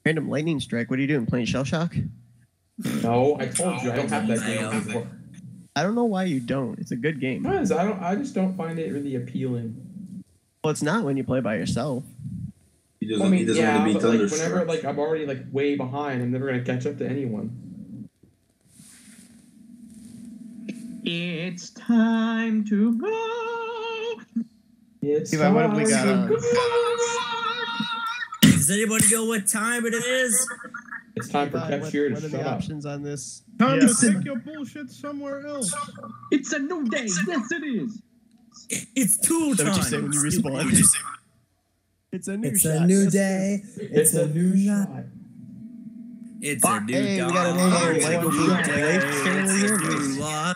Random lightning strike. What are you doing? Playing Shell Shock? No, I told you I don't have that game before. I don't know why you don't. It's a good game. Because I just don't find it really appealing. Well, it's not when you play by yourself. He doesn't want to be Thunderstruck. Whenever I'm already way behind, I'm never gonna catch up to anyone. It's time to go. It's Levi, what have we got on? Does anybody know what time it is? It's time for Levi, Cashier to what are shut the up. options on this? Time to take your bullshit somewhere else. It's a new day. Yes, it is. It's tool Is that time. what you say when you respawn? It's a new It's shot. a new day. It's a new shot. It's a new Hey, we got dawn. another It's a Lego new Blue day. Play It's here. a new law.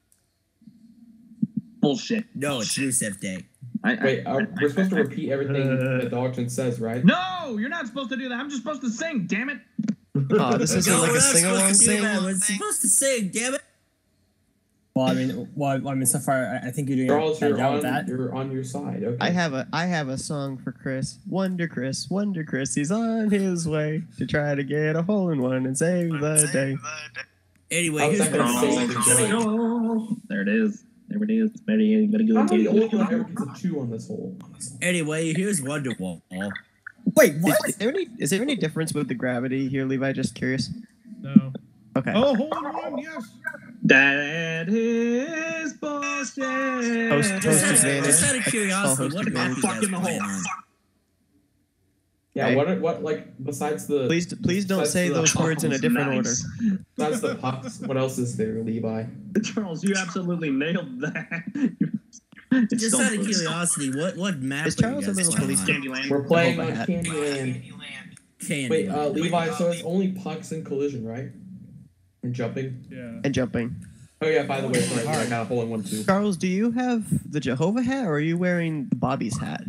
Bullshit. No, it's Rusev Day. Wait, we're supposed to repeat everything that Dogton says, right? No, you're not supposed to do that. I'm just supposed to sing. Damn it. Oh, this isn't No, like we're a not sing-along supposed to do thing. that. We're supposed to sing, damn it. Well, I mean, so far, I think you're doing Charles, a bad job with that. you're on your side. Okay. I have a song for Chris. Wonder Chris, he's on his way to try to get a hole in one and save the day. Anyway, How's here's that gonna what save I'm the saying. day? Oh, there it is. There it is. Better go. How many old one ever gets a 2 on this hole? Anyway, here's Wonderwall. Wait, what? Is there any difference with the gravity here, Levi? Just curious. No. Okay. Oh, hole in one, yes. That is bullshit. Host advantage. Just out of curiosity, Host what map advantage. you guys Fuck in the playing hole. on? Yeah, Okay. what like besides the Please don't say those words in a different order. besides the pucks, what else is there, Levi? Charles, you absolutely nailed that. It's Just so out of good. curiosity, what map Is are you Charles a guys little playing police on? Candyland. We're playing Hope I on had- Candyland. Candy. Wait, Levi, so it's only pucks and collision, right? And jumping. Yeah. And jumping. Oh yeah, by the way, sorry, I got a hole in one too. Charles, do you have the Jehovah hat or are you wearing Bobby's hat?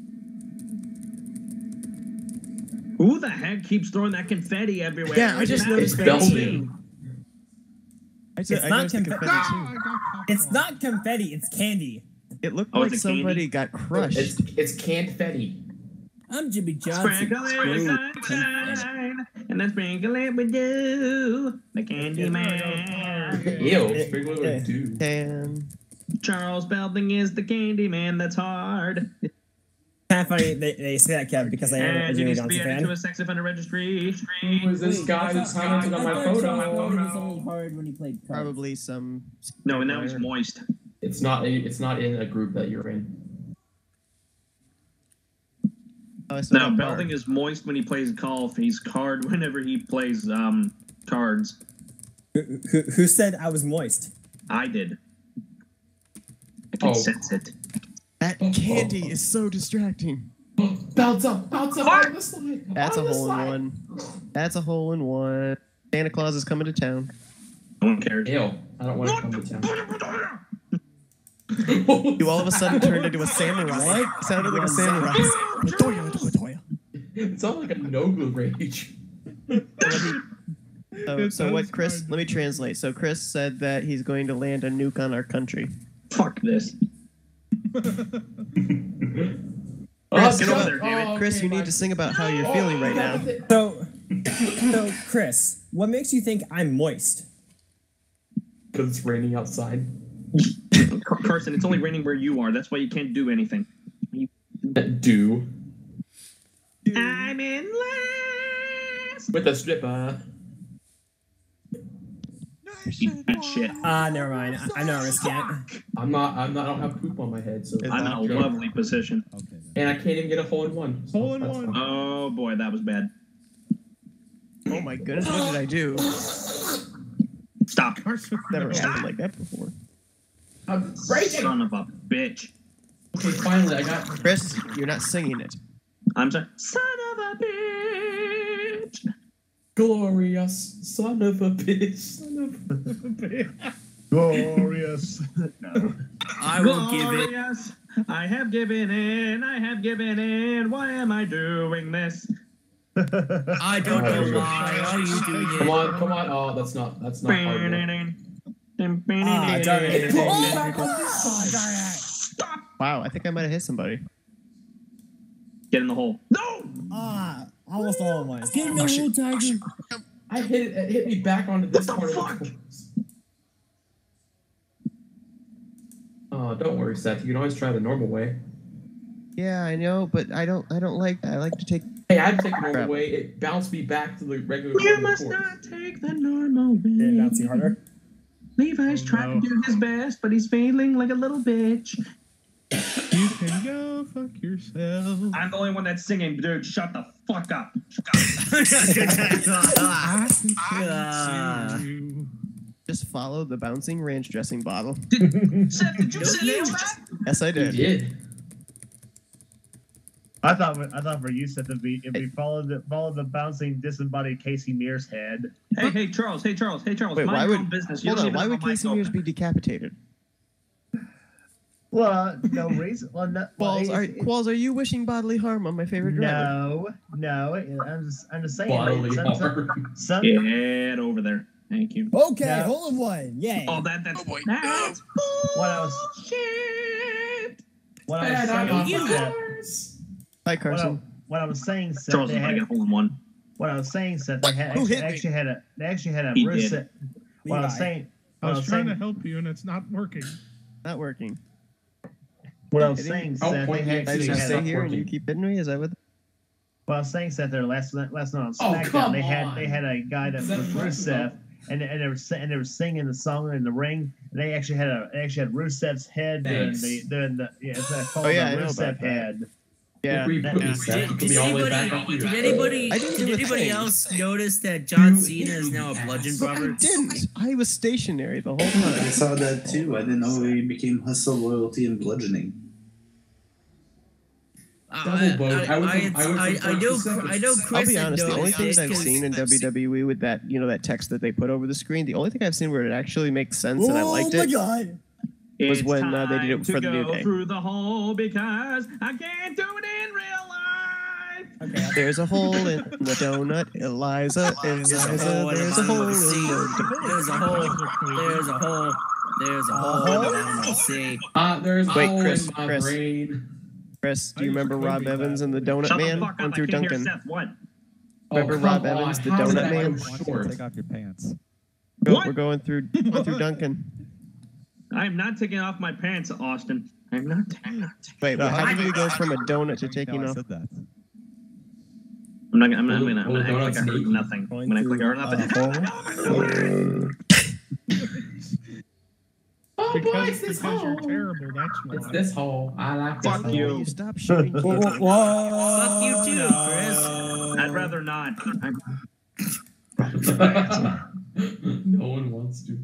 Who the heck keeps throwing that confetti everywhere? Yeah, I just noticed It's that Belgian. too. It's not confetti. Ah, I got cocked It's off. not confetti. It's candy. It looked Oh, like it's a candy? somebody got crushed. It's confetti. I'm Jimmy Johnson. Sprinkle it with sunshine, and then sprinkle it with dew. The candy man. Ew, sprinkle it with dew. And Charles Belding is the candy man that's hard. Kind of funny they say that, Kev, because I am a And he Jimmy needs to be Johnson added to fan. a sex offender registry. Who is this guy who's commenting on my photo? hard when he played probably some. No, and now he's moist. It's not in a group that you're in. Oh, I still No, have Belding is moist when he plays golf. He's hard whenever he plays cards. Who said I was moist? I did. I can Oh. sense it. That candy is so distracting. Bounce up on the slide. That's a on the hole in slide. one. That's a hole in one. Santa Claus is coming to town. No one cares. Ew, I don't want to come to town. You all of a sudden turned into a samurai. Sounded like a samurai. It sounds like a Nogu rage. So what Chris, let me translate. So Chris said that he's going to land a nuke on our country. Fuck this. Chris, get over there, damn it. Chris, you need to sing about how you're feeling right now. So, Chris, what makes you think I'm moist? Because it's raining outside. Carson, it's only raining where you are. That's why you can't do anything. Do. I'm in last. With a stripper. Eat that shit. Never mind. I know I risk it. I don't have poop on my head, so I'm in a lovely position. and I can't even get a hole in one. So Hole in that's one. fine. Oh boy, that was bad. Oh my goodness, what did I do? Stop. Never happened like that before. I'm raging. Son of a bitch. Okay, finally I got. Chris, you're not singing it. I'm sorry. Son of a bitch. Glorious son of a bitch. Son of a bitch. Glorious. I will give it. Glorious. I have given in. I have given in. Why am I doing this? I don't know why. Are you doing it? Come on. Oh, that's not hard. enough. Darn it. Stop. Wow, I think I might have hit somebody. Get in the hole. No. I will almost all of mine. Get in the hole, Tiger. I hit it. It hit me back onto this part of the course. Oh, don't worry, Seth. You can always try the normal way. Yeah, I know, but I don't like that. I like to take. Hey, I take the normal way. It bounced me back to the regular part You of the must course. not take the normal way. Okay, bouncing harder. Levi's trying to do his best, but he's failing like a little bitch. You can go fuck yourself. I'm the only one that's singing, dude. Shut the fuck up. Just follow the bouncing ranch dressing bottle. Seth, did you say that? Yes, I You did. did. I thought for you, Seth, if we followed the bouncing disembodied Casey Mears head. Hey, Charles. Wait, Mind why your would own business. You hold don't on? even Why have would a mic Casey Mears open. be decapitated? Well, no reason. Well, no, Qualls, are you wishing bodily harm on my favorite driver? no. I'm just saying. Bodily harm. Get over there. Thank you. Okay, No. hole in one. Yay. Oh, that's Oh, boy. that's What I was shit. what I Bad was saying on was the that course. Hi, what Carson. I was saying, Seth, Charles they is gonna had, get hole in one. what I was saying, Seth, they had Who hit me? actually had a He Rusev. did. What I was Levi. saying. I What was trying to saying, help you and it's not working. Not working. what I was It saying, Oh, Seth, point they you I actually just had stay a, here and you keep hitting me? Is that what? what I was saying, Seth, there last night on Oh, SmackDown, come they on. had a guy that Is was that Rusev. And they were singing the song in the ring. And they actually had Rusev's head doing Thanks. it's called Oh, yeah, I the know Rusev about that. head. Yeah. Look where you put me, Did- Seth. You put me all the way back up here. Did anybody I didn't do a thing. else notice that John You Cena is now a idiot. bludgeon But I barber? didn't. I was stationary the whole I time. saw that too. I didn't know he became hustle, loyalty, and bludgeoning. Double vote. I know Chris I'll be had honest. The only noticed thing this that I've 'cause- seen in WWE with that, that text that they put over the screen, the only thing I've seen where it actually makes sense and I liked Oh my it god. was It's when they did it time for to the New go Day. through the hole because I can't do it in real life. Okay. There's a hole in the donut, Eliza. There's a hole in the There's a bottom hole of in the sea. the. There's a hole. There's a hole. There's a hole in the bottom of the sea. There's Wait, hole Chris, in my Chris. brain. Chris, do I you used to remember Rob copy Evans that. and the Donut Shut Man the fuck went up. I through can't Duncan? hear Seth. What? Remember come Rob on. Evans, the How is donut that man? so short? Take off your pants. No, What? we're going through Duncan. I'm not taking off my pants, Austin. I'm not. Wait, but how did we go from a donut to taking I off? said that. I'm gonna act Well, like I donuts heard need- nothing. I'm gonna act like I heard nothing. Oh, boy, Because it's this you're hole. terrible, that's why. It's this hole. I like this Fuck hole. you. Will you stop shooting Whoa, kids? Fuck you too, Chris. I'd rather not. No one wants to.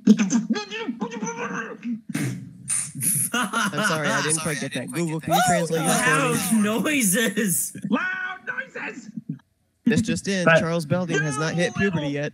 I'm sorry, I didn't quite get that. Google, can you translate that for me? Loud noises. Loud noises. This just in, But- Charles Belding has not hit puberty yet.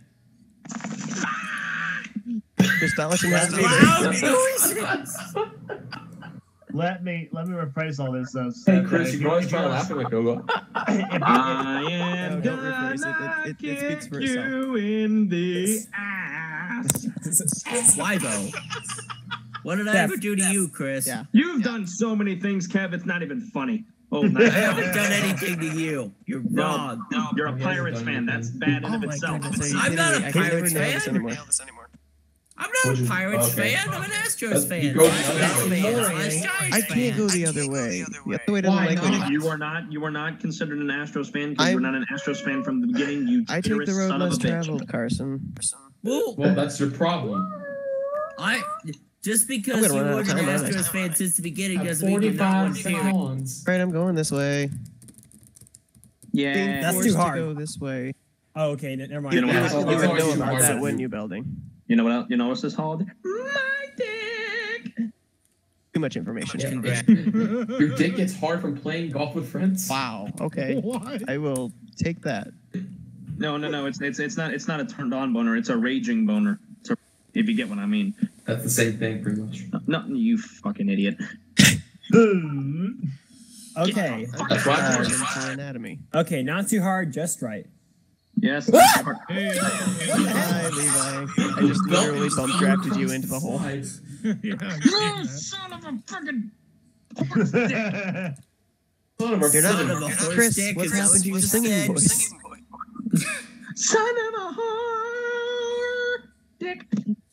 Chris Allison has to be there. Loud noises. Let me rephrase all this though. Hey, Seth. Chris, you can always try laughing like Gogo. I am No, don't gonna rephrase it. It speaks kick for itself. you in the ass. Slivo. What did I Steph. ever do to you, Chris? Yeah. You've done so many things, Kev. It's not even funny. Oh, I nice. haven't done anything to you. You're wrong. No, you're a He hasn't Pirates done fan. anything. That's bad in Oh of my itself. goodness, are you I'm kidding not me? a I can never Pirates nail this fan. anymore. I'm not a Pirates Okay. fan. I'm an Astros That's- fan. you go Slash the other Mets way. fan. Boring. Slash Giants I can't go fan. the other way. The other way doesn't Why like not? me. You were not considered an Astros fan because you were I'm- not an Astros fan from the beginning. You I take traitorous the road son of a less bitch. traveled, Carson. Well, Well, that's your problem. just I'm because gonna you run out weren't of an time on Astros this. fan since the beginning At doesn't mean you're not one 45 period. seconds. Right, I'm going this way. Being Yeah. That's forced too to hard. go this way. Oh, okay, never mind. You know what You else? would It's always know too about hard that, to wouldn't do. you, Belding? You know what else? You know what's this called? My dick. Too much information. Your dick gets hard from playing golf with friends. Wow. Okay. What? I will take that. No. It's not a turned on boner. It's a raging boner. If you get what I mean. That's the same thing, pretty much. No, you fucking idiot. Okay. That's why I'm it's into hard. anatomy. Okay, not too hard, just right. Yes. Hey, Hi, Levi. I just literally bump drafted you into the hole. yeah, I've seen You that. son of a freaking. horse dick. Levi. Son of a You're not Son of a horse Chris. dick, What's is that happened to what your you singing said? voice? Son of a whore. Dick.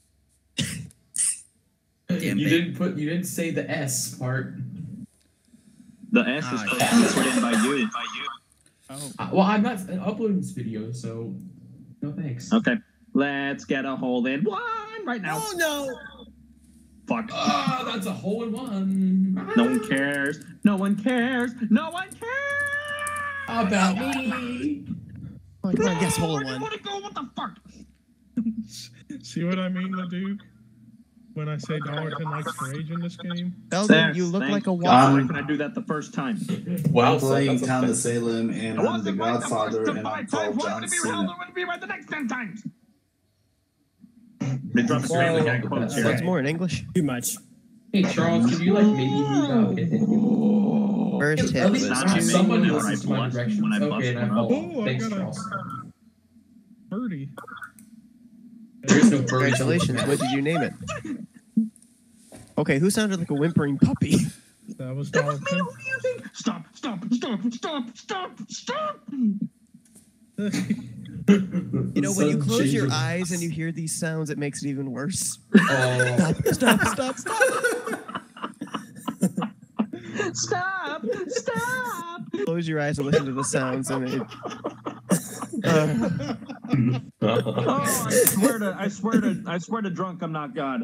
Damn You it. didn't say the S part. The S is put in by you. Well, I'm not uploading this video, so no thanks. Okay. Let's get a hole in one right now. Oh no! Fuck. Ah, that's a hole in one. No one cares. No one cares. No one cares. About me. Oh, come on, guess hole in I just one. want to go. What the fuck? See what I mean, Leduc? When I say Darlington likes to rage in this game? Belden, you look Thank like a God. wall. Why can I do that the first time? Wow, I'm playing that's Count of offensive. Salem, and It I'm the wasn't right Godfather, first and I'm 5 times. called Why John would it be right? Cena. Why would it be right the next 10 times? They dropped Well, Family Guy quotes okay. here. What's more in English? Too much. Hey Charles, could you like maybe move out and then First hit at least was not two. someone whenever listens I to my bust- directions. when I Okay, bust and I one up. follow. Oh, I Thanks, got a- Charles. Birdie. There is no bird. Congratulations. What did you name it? Okay, who sounded like a whimpering puppy? That was That was me Darlington. refusing. Stop. You know, when you Sun close your changes. eyes and you hear these sounds, it makes it even worse. Oh. Stop. Stop. Close your eyes and listen to the sounds, and it. Oh, I swear to drunk, I'm not God.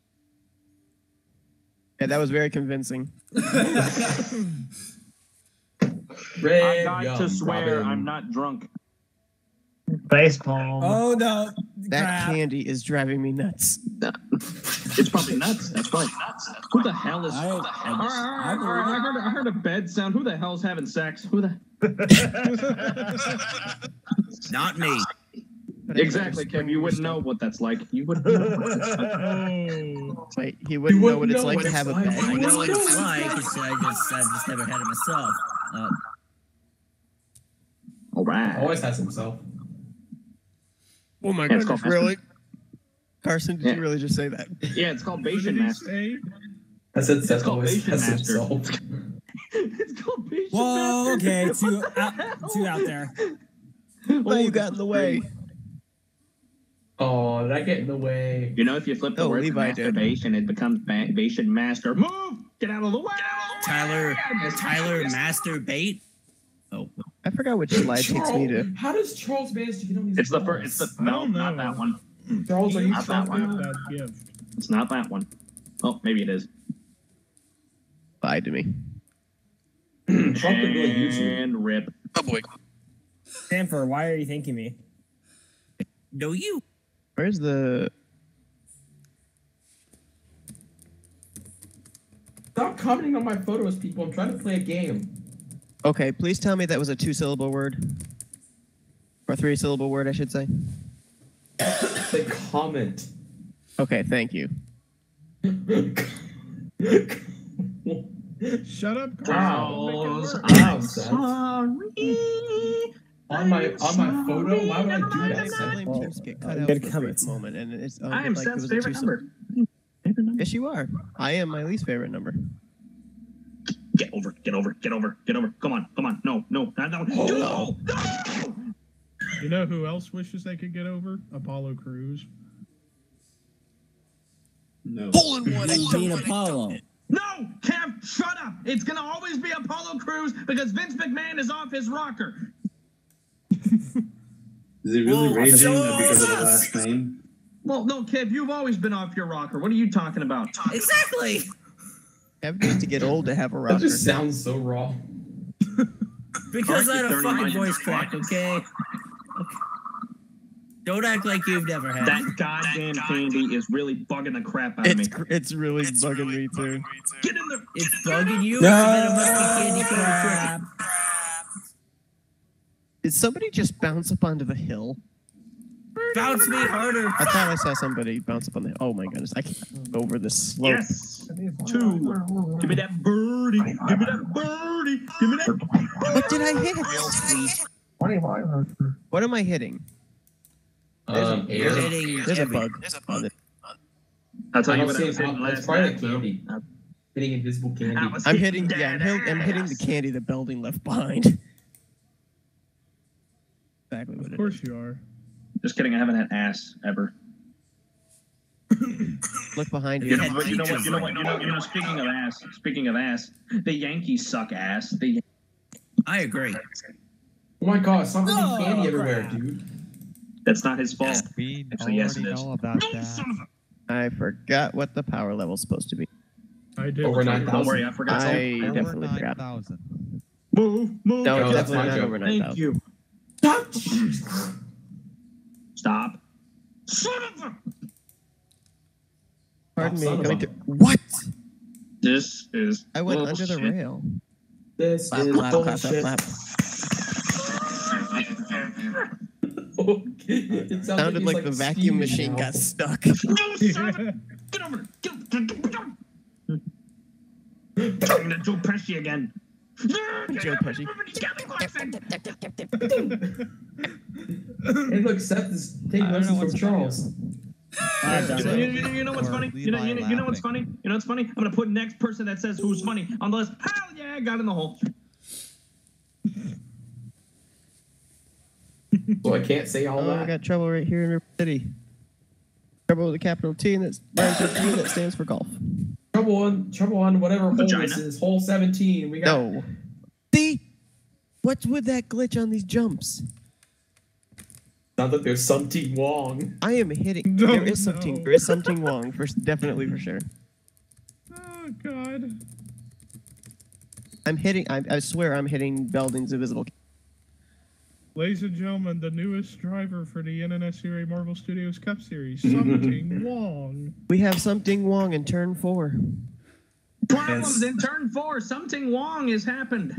Yeah, that was very convincing. Red I got to gum, swear Robin. I'm not drunk. Facepalm. Oh no! That Crap. candy is driving me nuts. It's probably nuts. That's right. Who the hell is? I heard a bed sound. Who the hell's having sex? Who the? Not me. Exactly, Kev. You wouldn't know what that's like. You wouldn't know what that's like. Oh. Wait, he wouldn't know what it's know like what to it's have a like. bed. I know what it's What's like. that? It's, I've just never had it myself. All right. Always has himself. Oh my Yeah, it's goodness, called really? Carson, did Yeah. you really just say that? Yeah, it's called What did Bastion he Master. say? That's it. It's That's called always Bastion has Master. himself. It's called Bastion Whoa, Master. okay, What two the out there. What you got in the way? Oh, did I get in the way? You know, if you flip the Oh, word Levi did. masturbation, it becomes Bastion Master. Move! Get out of the way! Tyler masturbate. Oh, I forgot which slide takes me to. How does Charles manage to get on these? It's the balls? first. It's the I no, don't not know. that one. Charles, are you Not that fucking- one. That gift. It's not that one. Oh, maybe it is. Lied to me. Trump could really use you. And rip. Oh boy. Stanford, why are you thanking me? no, you. Where's the. Stop commenting on my photos, people. I'm trying to play a game. Okay, please tell me that was a 2-syllable word. Or a 3-syllable word, I should say. Say comment. Okay, thank you. Shut up, Wow. Carson. Wow, I'm Seth. sorry. On my photo? Why would I do that, That Seth? flame keeps get cut out Good for a comments. brief moment, and it's. I am like it Seth's was a favorite 2-syllable. number. Favorite number. Yes, you are. I am my least favorite number. Get over. Come on. No. No. You know who else wishes they could get over? Apollo Crews. No. Hole in one. Being Apollo. No, Kev, shut up. It's going to always be Apollo Crews because Vince McMahon is off his rocker. Is he really Whoa, raging so because of the us. last name? Well, no, Kev, you've always been off your rocker. What are you talking about? Exactly. Kevin needs to get old to have a That rocker. just sounds so raw. Because I Aren't had you a fucking 39 voice crack, okay? Don't act like you've never had That it. goddamn candy is really bugging the crap out of me. It's really bugging me too. Get in there. It's bugging you. No. I bet it must be candy colored crap. Did somebody just bounce up onto the hill? Bounce me harder. I thought I saw somebody bounce up on the. Oh my goodness! I can't go over this slope. Yes. 2. Give me that birdie. Give me that birdie. Give me that. What did I hit? Real sweet. What am I hitting? Air. You're hitting There's a every- bug on it. I'll tell you I'm what I saying, was hitting it's last probably night. candy. though. Hitting invisible candy. I was I'm hitting. Yeah, I'm hitting the ass. candy the building left behind. Exactly what Of it course is. you are. Just kidding. I haven't had ass ever. Look behind you. You know what? You know what? You know what? You know. Speaking of ass, the Yankees suck ass. I agree. Oh my god, stop hitting Oh, candy everywhere, crap. dude. That's not his fault. We Actually, yes, it already is. know about No, that. son of a- I forgot what the power level's supposed to be. I did. Over Don't 9,000. worry, I forgot. I Over definitely forgot. 9,000. Move. No, Oh, it's that's definitely my not joke. over Thank 9,000. you. Stop. Son of a. Pardon me. Son of Coming a- through. What? This is. I went under the bullshit. rail. This Clap, is clap, clap, clap, bullshit. clap. Okay. It sounds Sounded he's, like the vacuum steaming machine now. got stuck. No, son of a. Get over there. I'm gonna Joe Pesci again. Joe Pesci. Hey, look, Seth is taking I don't know lessons from what's Charles. You know what's funny? You know what's funny? You know what's funny? I'm gonna put next person that says who's funny on the list. Hell yeah, got in the hole. So I can't say all Oh, I that. got trouble right here in River City. Trouble with a capital T and that's that stands for golf. Trouble on whatever hole Vagina. this is. Hole 17. We got. No. See? What's with that glitch on these jumps? Not that there's something wrong. I am hitting. No, there is something. no. There is something wrong. Definitely for sure. Oh God. I'm hitting. I swear I'm hitting buildings invisible. Ladies and gentlemen, the newest driver for the NNSUA Marvel Studios Cup Series, something Wong. We have something wrong in turn 4. Problems in turn 4. Something wrong has happened.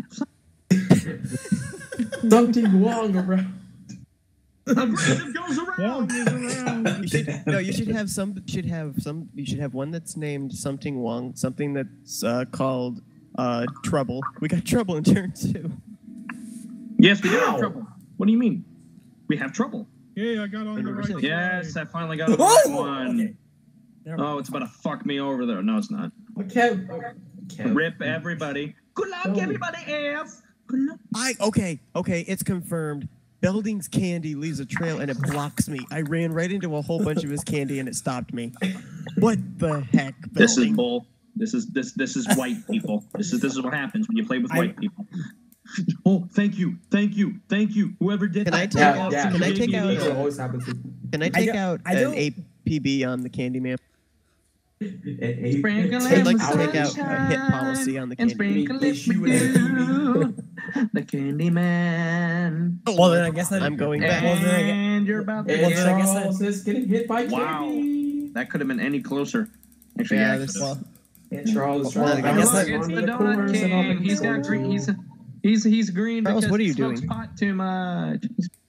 Something wrong around. Aggressive goes Wong around. is around. You should, no, you should have some. You should have one that's named something Wong. Something that's called Trouble. We got trouble in turn 2. Yes, we do have Ow. trouble. What do you mean? We have trouble. Yeah, I got on the right side. Yes, I finally got the Oh! right one. Okay. Never Oh, it's about to fuck me over there. No, it's not. Kev. Rip everybody. Good luck, Oh. everybody else. Good luck. Okay, it's confirmed. Belding's candy leaves a trail and it blocks me. I ran right into a whole bunch of his candy and it stopped me. What the heck, Belding? This is bull. This is white people. This is what happens when you play with white people. Oh, thank you. Whoever did Can I that. take out? Yeah. Can I take out? It always happens. Can I take out I an don't- APB on the candy man? Sprinkle I'd like and to take out a hit sunshine policy on the and candy. sprinkle They it shoot with at you. The candy man. Well, then I guess that. I'm going back. Well, then I guess. And you're about to And Well, then I guess Charles is getting hit by Wow. candy. That could have been any closer. Actually, Yeah, yeah. this- Well, And Charles is Well, trying I to guess Look, that- it's on the the Donut corners and all the King. He's got corners. green. He's green Charles, because what are you he smokes doing? pot too much.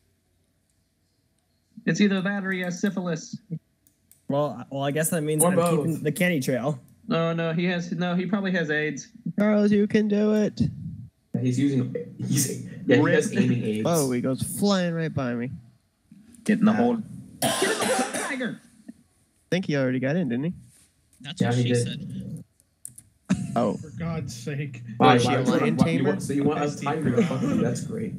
It's either that or he has syphilis. well, I guess that means Or I'm both. keeping the candy trail. No, he probably has AIDS. Charles, you can do it. He has aiming aids. Oh, he goes flying right by me. Get in the hole. Get in the hole, Tiger. I think he already got in, didn't he? That's Yeah, what he she did. said. Oh, For God's sake. Why, Was she a why- lion why- tamer? So you want us tiger to fuck you? That's great.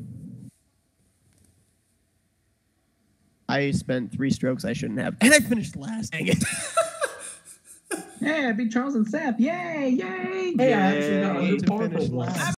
I spent 3 strokes I shouldn't have, and I finished last. Dang it. Yeah, beat Charles and Seth. Yay! Hey, I actually got Yay. a To power finish pole. last.